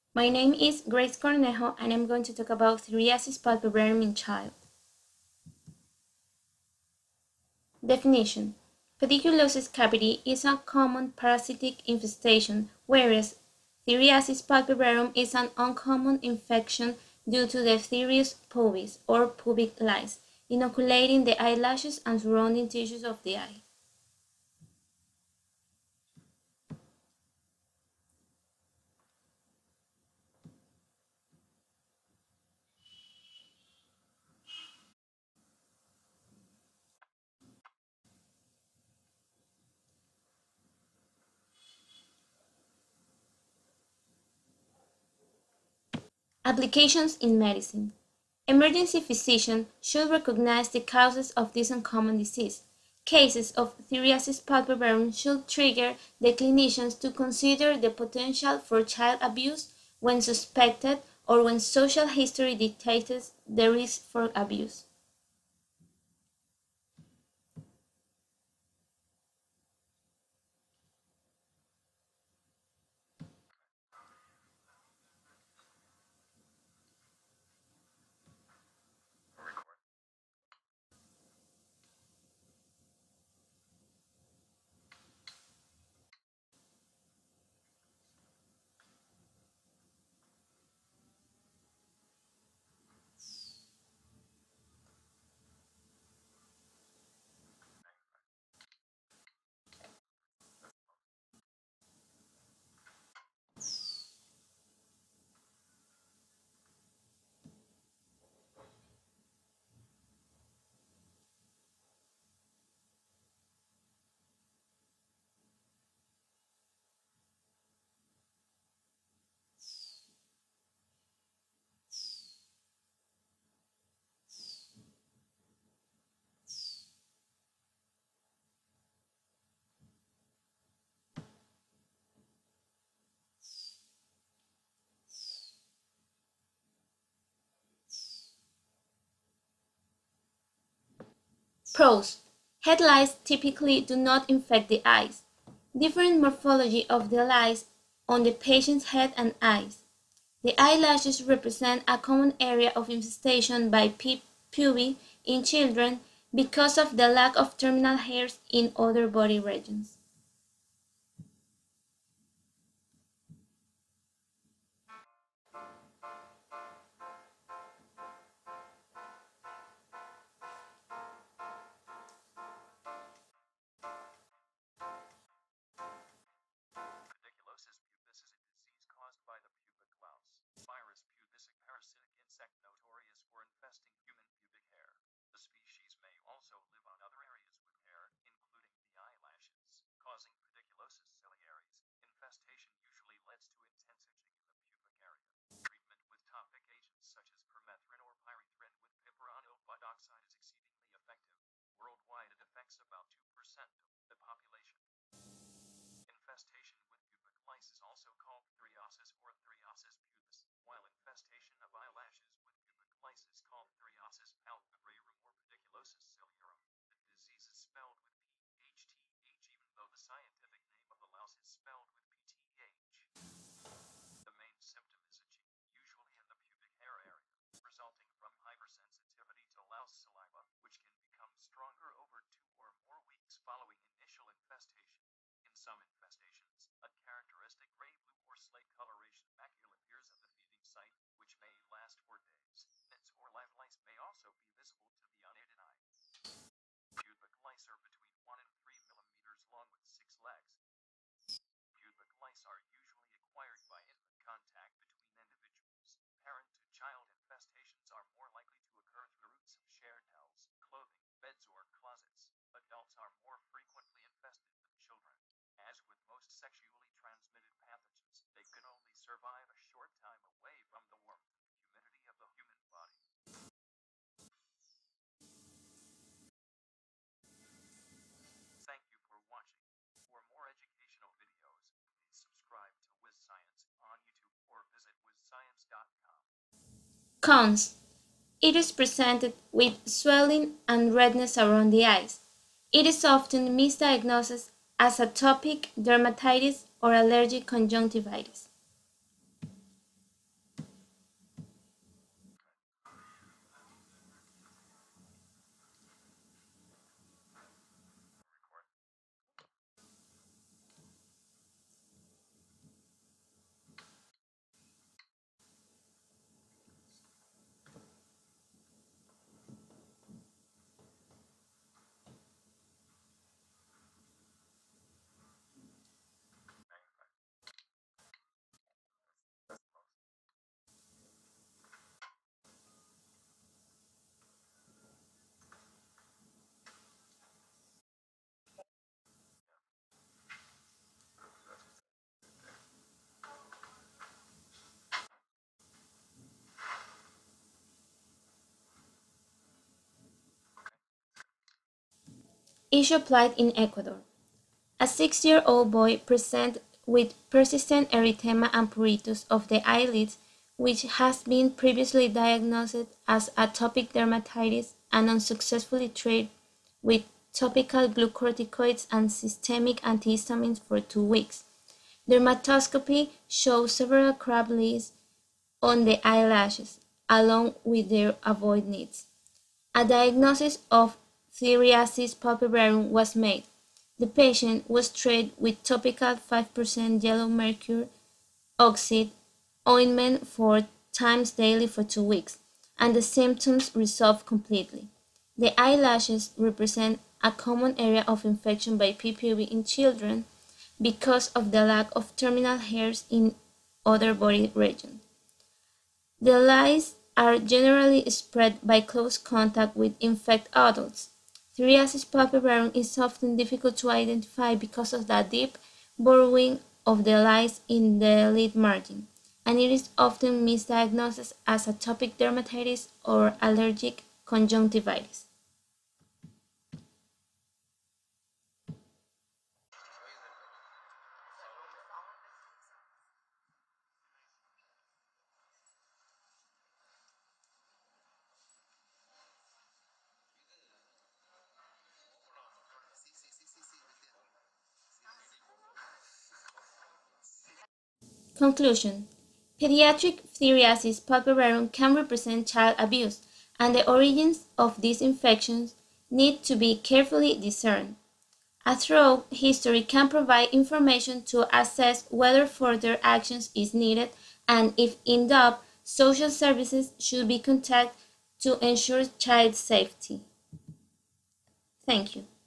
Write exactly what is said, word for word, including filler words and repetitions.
My name is Grace Cornejo and I'm going to talk about psoriasis palpebrarum in child. Definition: pediculosis cavity is a common parasitic infestation, whereas psoriasis palpebrarum is an uncommon infection due to the Psorius pubis or pubic lice, inoculating the eyelashes and surrounding tissues of the eye. Applications in medicine. Emergency physician should recognize the causes of this uncommon disease. Cases of psoriasis palpebrarum should trigger the clinicians to consider the potential for child abuse when suspected or when social history dictates the risk for abuse. Pros: head lice typically do not infect the eyes. Different morphology of the lice on the patient's head and eyes. The eyelashes represent a common area of infestation by P. pubi in children because of the lack of terminal hairs in other body regions. Pediculosis pubis is a disease caused by the pubic louse, virus pubisic parasitic insect notorious for infesting human pubic hair. The species may also live on other areas with hair, including the eyelashes, causing pediculosis ciliaris. Infestation usually leads to intense itching in the pubic area. Treatment with topic agents such as permethrin or pyrethrin with piperonil butoxide is exceedingly effective. Worldwide, it affects about two percent of the population. Infestation with pubic lice is also called theriasis or theriasis pubis, while infestation of eyelashes with pubic lice is called theriasis palpebrarum or pediculosis ciliarum. The disease is spelled with P H T H even though the scientific name of the louse is spelled with P T H. The main symptom is itching, usually in the pubic hair area, resulting from hypersensitivity to louse saliva, which can become stronger over two or more weeks following initial infestation. In some infestations, a characteristic gray-blue or slate coloration macule appears at the feeding site, which may last for days. Nits or live lice may also be visible to the unaided eye. Pubic lice are between one and three millimeters long with six legs. Pubic lice are usually acquired by intimate contact between individuals. Parent-to-child infestations are more likely to occur through roots of shared towels, clothing, beds, or closets. Adults are more frequently infested than children. As with most sexually transmitted pathogens, they can only survive a short time away from the warmth and humidity of the human body. Thank you for watching. For more educational videos, please subscribe to WizScience on YouTube or visit wiz science dot com. Cons: it is presented with swelling and redness around the eyes. It is often misdiagnosed as atopic dermatitis or allergic conjunctivitis. Issue applied in Ecuador. A six-year-old boy presented with persistent erythema and pruritus of the eyelids, which has been previously diagnosed as atopic dermatitis and unsuccessfully treated with topical glucocorticoids and systemic antihistamines for two weeks. Dermatoscopy shows several crab leaves on the eyelashes, along with their ovoid knits. A diagnosis of Theriasis palpebrarum was made. The patient was treated with topical five percent yellow mercury oxide ointment four times daily for two weeks, and the symptoms resolved completely. The eyelashes represent a common area of infection by P P V in children because of the lack of terminal hairs in other body regions. The lice are generally spread by close contact with infected adults. Theriasis palpebrarum is often difficult to identify because of the deep burrowing of the lice in the lid margin, and it is often misdiagnosed as atopic dermatitis or allergic conjunctivitis. Conclusion: Pediatric Theriasis palpebrarum can represent child abuse, and the origins of these infections need to be carefully discerned. A thorough history can provide information to assess whether further action is needed, and if in doubt, social services should be contacted to ensure child safety. Thank you.